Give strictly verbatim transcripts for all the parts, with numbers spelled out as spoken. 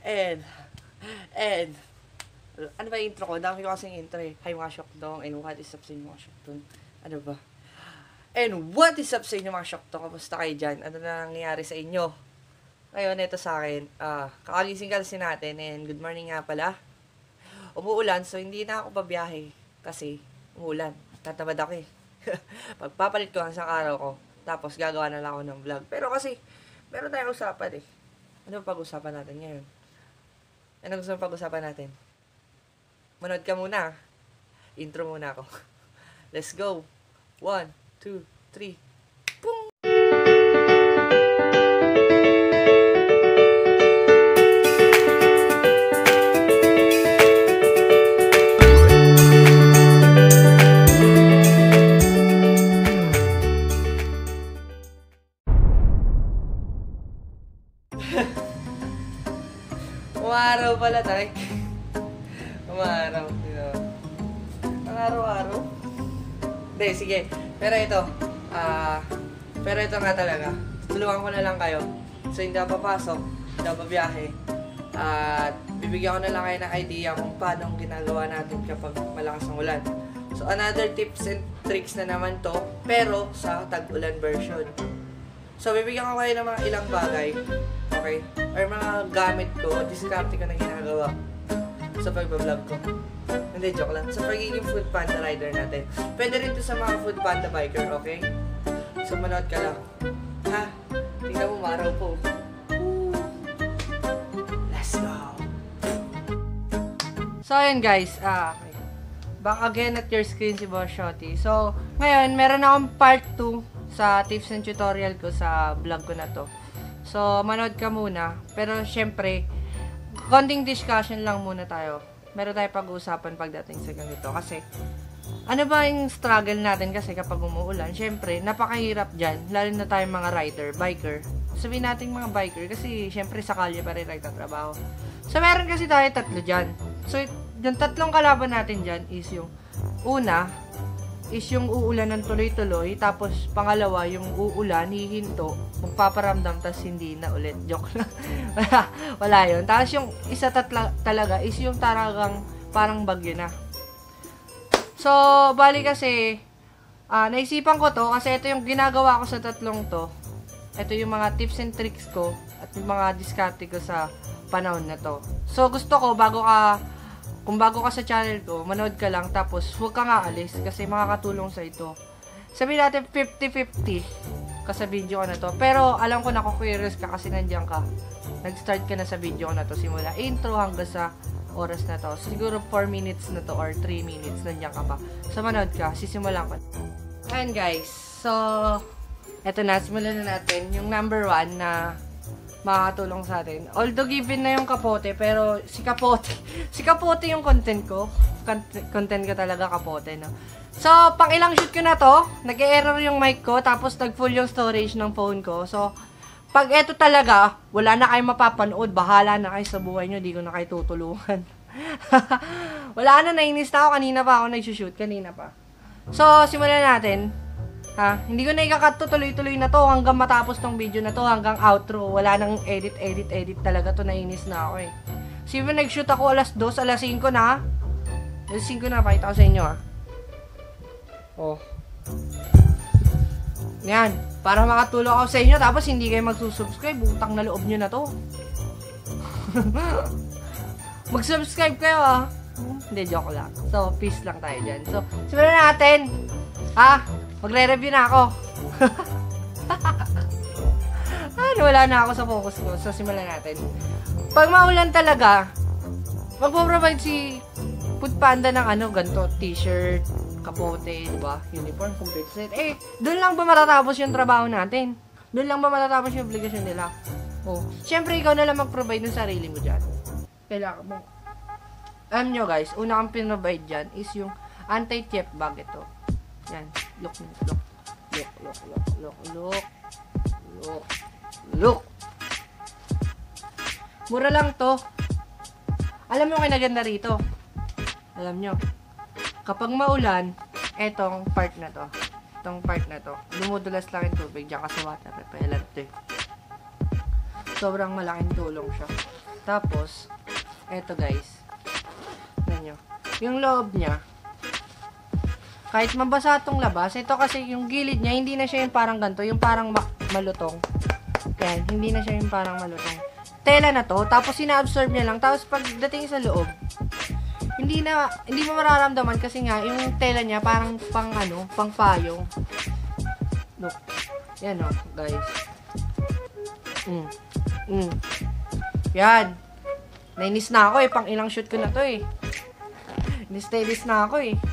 And, and, ano ba yung intro ko? Dami ko kasing intro eh. Hi mga Syokdong, and what is up sa inyo mga Syokdong? Ano ba? And what is up sa inyo mga Syokdong? Kamusta kayo dyan? Ano na nangyayari sa inyo? Ngayon, ito sa akin, ah, kakalising kasi natin, and good morning nga pala. Umuulan, so hindi na ako babiyahe. Kasi, umuulan. Tatamad ako eh. Pagpapalit ko ang isang araw ko, tapos gagawa na lang ako ng vlog. Pero kasi, meron tayong usapan eh. Ano ba pag-usapan natin ngayon? Ano gusto mong pag-usapan natin? Manood ka muna. Intro muna ako. Let's go. One, two, three. Boom! Umaraw pala, tay. Umaraw. Ang araw-araw. Hindi, sige. Pero ito, ah, uh, pero ito nga talaga. Tulungan ko na lang kayo. So, hindi ako papasok, hindi ako babiyahe. At, uh, bibigyan ko na lang kayo ng idea kung paano ginagawa natin kapag malakas ang ulan. So, another tips and tricks na naman to, pero sa tag-ulan version. So, bibigyan ko kayo ng mga ilang bagay, okay? Or mga gamit ko, diskarte ko na ginagawa sa pagbablog ko. Hindi, joke lang. Sa pagiging food panda rider natin. Pwede rin to sa mga food panda biker, okay? So, manood ka lang. Ha? Tingnan mo, maraw po. Woo! Let's go! So, ayun guys. Ah, okay. Back again at your screen si Boss Shotty. So, ngayon, meron akong part two sa tips and tutorial ko sa vlog ko na to. So, manood ka muna. Pero, syempre, konting discussion lang muna tayo. Meron tayo pag-uusapan pagdating sa ganito. Kasi, ano ba yung struggle natin kasi kapag umuulan? Syempre, napakahirap dyan. Lalo na tayong mga rider, biker. Sabihin natin mga biker kasi, syempre, sa kalye pa rin nagtatrabaho. So, meron kasi tayo tatlo dyan. So, yung tatlong kalaban natin dyan is yung una, is yung uulan ng tuloy-tuloy, tapos pangalawa, yung uulan, hihinto, magpaparamdam, tapos hindi na ulit. Joke lang. wala, wala yun. Tapos yung isa tatla, talaga is yung talagang parang bagyo na. So, bali kasi, uh, naisipan ko to, kasi ito yung ginagawa ko sa tatlong to. Ito yung mga tips and tricks ko, at yung mga diskarte ko sa panahon na to. So, gusto ko, bago ka Kung bago ka sa channel ko, manood ka lang, tapos huwag ka nga alis kasi makakatulong sa ito. Sabihin natin fifty fifty ka sa video ko na to. Pero alam ko na kung curious ka kasi nandiyan ka. Nag-start ka na sa video ko na to simula intro hanggang sa oras na to. So, siguro four minutes na to or three minutes nandiyan ka pa. So manood ka, sisimulan ko. Ayan guys, so eto na, simulan na natin yung number one na makakatulong sa atin. Although given na yung kapote, pero si kapote, si kapote yung content ko. Content ko talaga kapote, no? So, pang ilang shoot ko na to, nag-error yung mic ko, tapos nag-full yung storage ng phone ko. So, pag eto talaga, wala na kayong mapapanood, bahala na kayo sa buhay nyo, di ko na kayo tutulungan. Wala na, nainis na ako, kanina pa ako nag-shoot, kanina pa. So, simulan natin. Ha, hindi ko na ikakat tuloy-tuloy na to hanggang matapos tong video na to, hanggang outro. Wala nang edit, edit, edit talaga to. Nainis na ako eh. So, even nag-shoot ako alas dos, alas singko na ha. alas singko na, pakita ko sa inyo ha. Oh. Yan. Para makatulong ako sa inyo, tapos hindi kayo magsusubscribe. Butang na loob nyo na to. Mag-subscribe kayo ha. Hindi, joke lang. So, peace lang tayo dyan. So, simulan natin. Ha? Magre-review na ako. Ano, wala na ako sa focus ko. So, simulan natin. Pag maulan talaga, magpo-provide si Food Panda ng ano, ganito, t-shirt, kapote, diba? Uniform, complete set. Eh, doon lang ba matatapos yung trabaho natin? Doon lang ba matatapos yung obligasyon nila? Oh, syempre, ikaw na lang mag-provide ng sarili mo dyan. Kailangan mo. Alam nyo guys, una kang pinrovide dyan is yung anti-chef bag ito. Yan. Look, look. Look, look, look, look, look. Look. Look. Mura lang to. Alam mo kinaganda rito. Alam nyo. Kapag maulan, etong part na to. Itong part na to. Lumudulas lang yung tubig dyan kasi water repellent to eh. Sobrang malaking tulong siya. Tapos, eto guys. Tignan nyo. Yung loob niya, kahit mabasa itong labas, ito kasi yung gilid niya, hindi na siya yung parang ganito, yung parang ma- malutong. Yan, hindi na siya yung parang malutong. Tela na to, tapos ina-absorb niya lang, tapos pagdating sa loob, hindi na, hindi mo mararamdaman kasi nga, yung tela niya parang pang ano, pang payong. Look. Yan o, guys. Mm. Mm. Yan. Nainis na ako eh, pang ilang shoot ko na to eh. Nistailis na ako eh.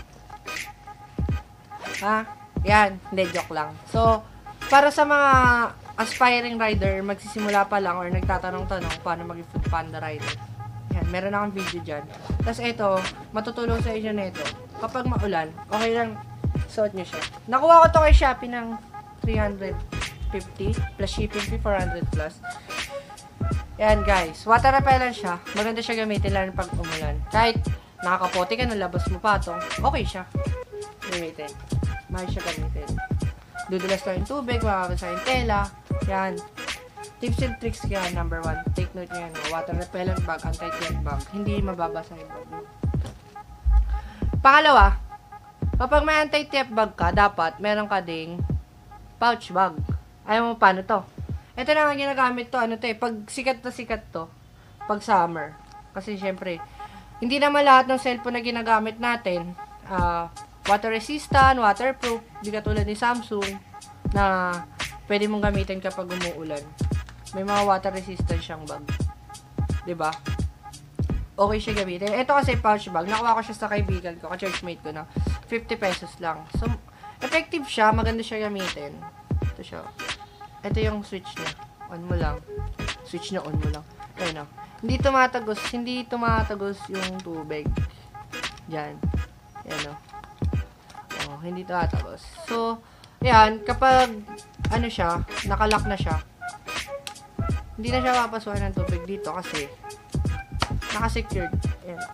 Ha? Yan. Hindi, joke lang. So, para sa mga aspiring rider, magsisimula pa lang or nagtatanong-tanong paano maging food panda rider. Yan, meron akong video dyan. Tapos ito, matutulong sa inyo nito. Kapag maulan, okay lang suot nyo siya. Nakuha ko to kay Shopee ng three hundred fifty plus shipping fee four hundred plus. Yan guys, water repellent siya. Maganda siya gamitin lalo pag umulan. Kahit nakakapote ka, nalabas mo pa ito, okay siya gamitin. Mahal siya gamitin. Dudulas lang yung tubig, makakabasa yung tela. Yan. Tips and tricks kaya, number one. Take note nyo yan. Water repellent bag, anti-tear bag. Hindi mababasa yung bag mo. Pangalawa, kapag may anti-tear bag ka, dapat meron ka ding pouch bag. Ayaw mo paano to? Ito na nga ginagamit to. Ano to eh, pag sikat na sikat to, pag summer. Kasi syempre, hindi naman lahat ng cellphone na ginagamit natin, ah, uh, water resistant, waterproof, di katulad ni Samsung na pwede mong gamitin kapag umuulan. May mga water resistant siyang bag. 'Di ba? Okay siya gamitin. Ito kasi pouch bag. Nakuha ko siya sa kaibigan ko, ka-churchmate ko na fifty pesos lang. So, effective siya, maganda siya gamitin. Ito siya. Ito yung switch niya. On mo lang. Switch niya on mo lang. Ayun na. Hindi tumatagos, hindi tumatagos yung tubig. Diyan. Yan o. Oh, hindi tumatagos. So, yan, kapag ano siya, nakalock na siya, hindi na siya papasukan ng tubig dito kasi naka-secured. Yan.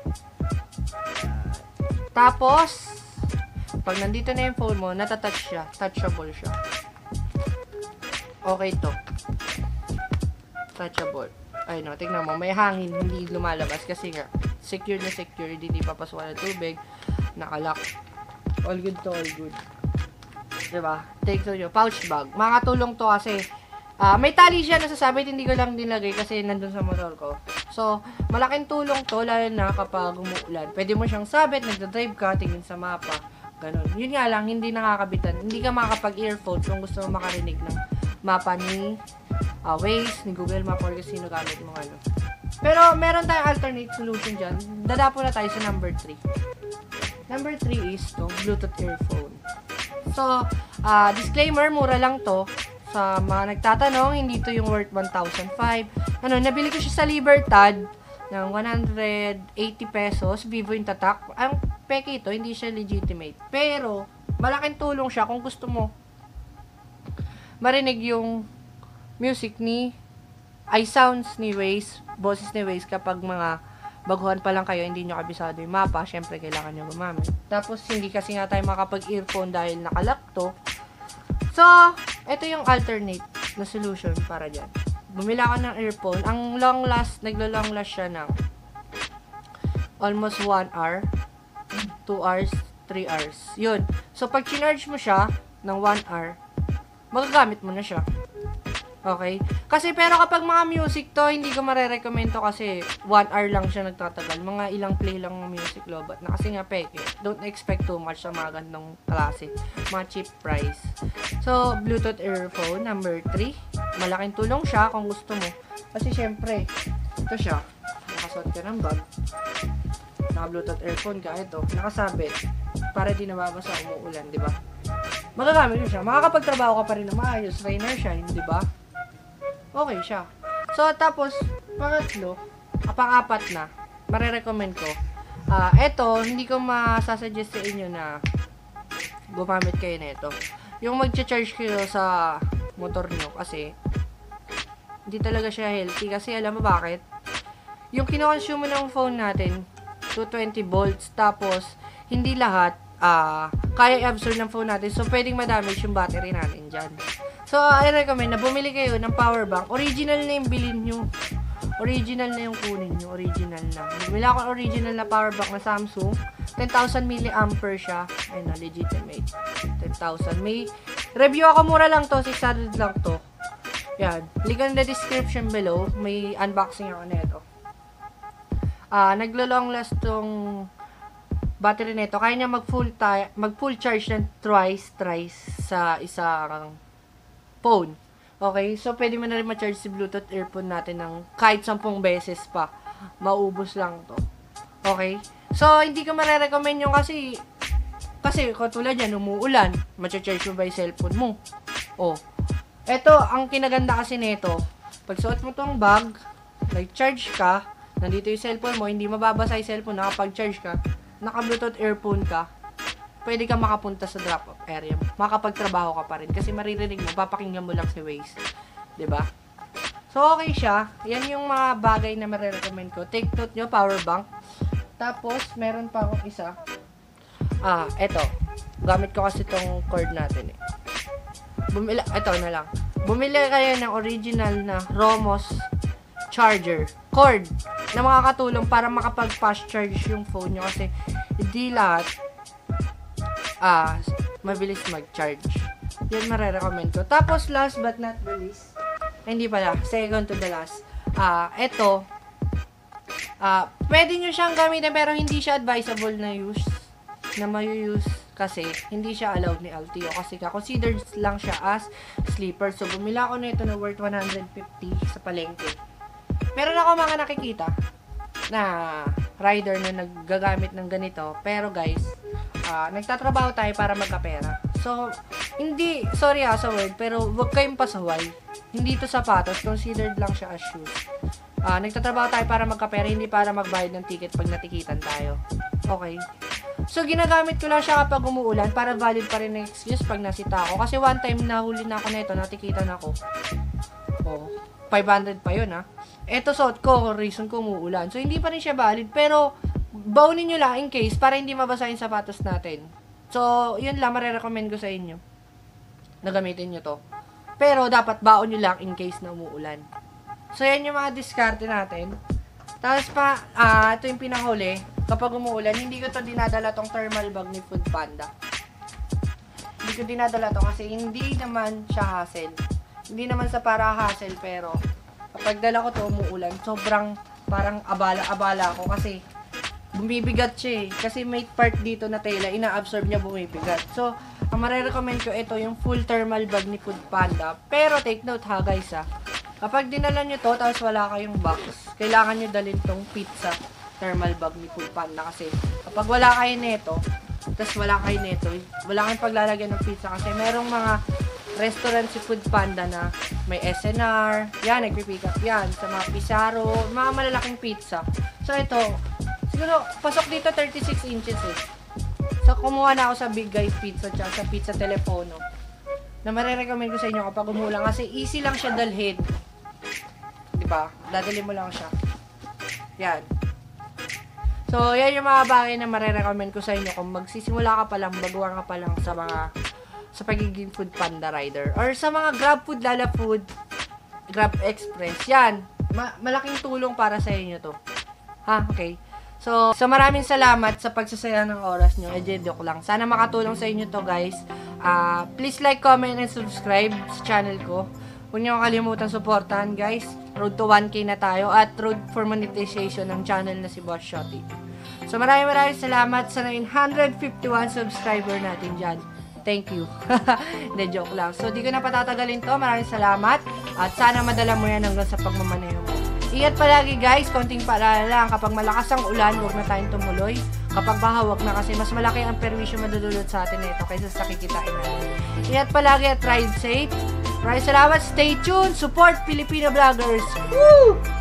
Tapos, pag nandito na yung phone mo, natatouch siya. Touchable siya. Okay to. Touchable. Ay no, tignan mo, may hangin, hindi lumalabas kasi nga, secure na secure, hindi papasukan ng tubig, nakalock. All good to all good. Diba? Take to nyo. Pouch bag. Makakatulong to kasi, uh, may tali siya nasasabit, hindi ko lang dinagay kasi nandun sa motor ko. So, malaking tulong to, lalo na kapag umuulan. Pwede mo siyang sabit, nagdadrive ka, tingin sa mapa. Ganon. Yun nga lang, hindi nakakabitan. Hindi ka makakapag-earphone kung gusto mo makarinig ng mapa ni uh, Waze, ni Google Map, or sino gamit mo ano. Pero, meron tayong alternate solution dyan. Dadapo na tayo sa number three. Number three is to Bluetooth earphone. So, uh, disclaimer, mura lang to. Sa mga nagtatanong, hindi to yung worth one thousand five. Ano, nabili ko siya sa Libertad ng one hundred eighty pesos. Vivo yung tatak. Ang peke ito, hindi siya legitimate. Pero, malaking tulong siya kung gusto mo marinig yung music ni iSounds ni Waze, boses ni Waze kapag mga baguhan pa lang kayo, hindi nyo kabisado yung mapa, syempre kailangan nyo gumamit. Tapos, hindi kasi nga tayo makapag-earphone dahil nakalock to. So, ito yung alternate na solution para dyan. Bumila ka ng earphone. Ang long last, naglo-long last siya ng almost one hour, two hours, three hours. Yun. So, pag chinarge mo siya ng one hour, magagamit mo na siya. Okay? Kasi pero kapag mga music to, hindi ko marerecommend to kasi one hour lang siya nagtatagal. Mga ilang play lang ng music lobat na kasi nga peke. Don't expect too much sa mga gandong klase. Mga cheap price. So, Bluetooth earphone, number three. Malaking tulong siya kung gusto mo. Kasi syempre, ito siya. Nakasuot ka ng bag. Naka-Bluetooth earphone ka. Ito, nakasabit. Para di nababasa umuulan, di ba? Magagamit mo siya. Makakapagtrabaho ka pa rin na maayos. Rainer shine, di ba? Okay siya. So, tapos, pangatlo, pang-apat na, marirecommend ko. Ah, uh, eto, hindi ko masasuggest sa inyo na gumamit kayo na ito. Yung mag-charge kayo sa motor nyo kasi hindi talaga siya healthy. Kasi alam mo bakit? Yung kinoconsume ng phone natin, two hundred twenty volts, tapos hindi lahat ah, uh, kaya i-absorb ng phone natin. So, pwedeng ma-damage yung battery natin dyan. So, I recommend na bumili kayo ng power bank. Original na yung bilhin nyo. original na yung kunin nyo. Original na. Bumili ako original na power bank na Samsung. ten thousand milliampere siya. Ayun na, legitimate. ten thousand. May review ako, mura lang to. six hundred lang to. Yan. Link in the description below. May unboxing ako nito. Ah, uh, naglo-long last tong battery nito. Kaya niya mag full mag full charge ng twice, thrice sa isang phone. Okay, so pwede mo na rin ma-charge si Bluetooth earphone natin ng kahit sampung beses pa. Maubos lang to. Okay? So, hindi ko mare-recommend yung kasi kasi katulad yan, umuulan. Ma-charge mo ba yung cellphone mo? Oh. Ito, ang kinaganda kasi nito, pag suot mo tong bag, nag-charge ka, nandito yung cellphone mo, hindi mababasa yung cellphone, nakapag-charge ka, naka-Bluetooth earphone ka, pwede ka makapunta sa drop-off area mo. Makapagtrabaho ka pa rin. Kasi maririnig mo, papakinggan mo lang si Waze. Diba? So, okay siya. Yan yung mga bagay na marirecommend ko. Take note nyo, power bank. Tapos, meron pa akong isa. Ah, eto. Gamit ko kasi tong cord natin eh. Bumili, eto na lang. Bumili kayo ng original na Romos charger. Cord na makakatulong para makapag-fast charge yung phone nyo. Kasi, hindi lahat ah, mabilis mag-charge. Yan marirecommend ko. Tapos, last but not the least, ay, hindi pala, second to the last, ah, eto, ah, pwede nyo siyang gamitin pero hindi siya advisable na use, na mayu-use kasi hindi siya allowed ni L T O kasi considered lang siya as sleeper. So, bumila ako nito na worth one hundred fifty sa palengke. Meron ako mga nakikita na rider na naggagamit ng ganito, pero guys, Uh, nagtatrabaho tayo para magkapera. So, hindi, sorry ah sa word, pero wag kayong pasaway. Hindi to sapatos, considered lang siya as shoes. Uh, nagtatrabaho tayo para magkapera, hindi para magbayad ng ticket pag natikitan tayo. Okay? So, ginagamit ko lang siya kapag umuulan para valid pa rin ang excuse pag nasita ako. Kasi one time nahuli na ako nito, natikitan ako. Oh, five hundred pa yun ah. Eto suot ko, reason ko umuulan. So, hindi pa rin siya valid, pero baunin nyo lang in case para hindi mabasa yung sapatos natin. So, yun lang marirecommend ko sa inyo na gamitin nyo to. Pero, dapat baon nyo lang in case na umuulan. So, yan yung mga diskarte natin. Tapos pa, ah, ito yung pinahuli. Kapag umuulan, hindi ko to dinadala tong thermal bag ni Food Panda. Hindi ko dinadala to kasi hindi naman siya hassle. Hindi naman sa para hassle, pero kapag dala ko to umuulan, sobrang parang abala-abala ako kasi bumibigat siya eh. Kasi may part dito na tela, ina-absorb niya, bumibigat. So, ang marirecommend ko, ito yung full thermal bag ni Food Panda. Pero, take note ha guys ha. Kapag dinala nyo to, tapos wala kayong box, kailangan nyo dalhin tong pizza thermal bag ni Food Panda. Kasi, kapag wala kayo neto, tapos wala kayo neto, wala kayong paglalagyan ng pizza. Kasi, merong mga restaurant si Food Panda na may S N R, yan, nagpipick up yan, sa mga Pizarro, mga malalaking pizza. So, ito, siguro, pasok dito thirty-six inches eh. So, kumuha na ako sa Big Guy Pizza tsaka sa Pizza Telefono. Na marirecommend ko sa inyo kapag umulang kasi easy lang siya dalhin. Diba? Dadali mo lang siya. Yan. So, yan yung mga bagay na marirecommend ko sa inyo kung magsisimula ka pa lang, baguhan ka pa lang sa mga sa pagiging Food Panda rider. Or sa mga Grab Food, Lala Food, Grab Express. Yan. Ma malaking tulong para sa inyo to. Ha? Okay. So, so maraming salamat sa pagsasaya ng oras nyo. E, joke lang. Sana makatulong sa inyo to guys. Uh, please like, comment, and subscribe sa channel ko. Huwag nyo kalimutan supportahan guys. Road to one K na tayo at road for monetization ng channel na si Boss Shotty. So maraming maraming salamat sa nine hundred fifty-one subscriber natin dyan. Thank you. Hindi, joke lang. So, di ko na patatagalin to. Maraming salamat. At sana madala mo yan hanggang sa pagmamaneho mo. Ingat palagi guys, konting paalala lang, kapag malakas ang ulan, huwag na tayong tumuloy. Kapag baha, huwag na kasi mas malaki ang perwisyo madudulot sa atin nito kaysa sa kikitain natin. Ingat palagi at ride safe. Maraming salamat, stay tuned, support Filipino vloggers. Woo!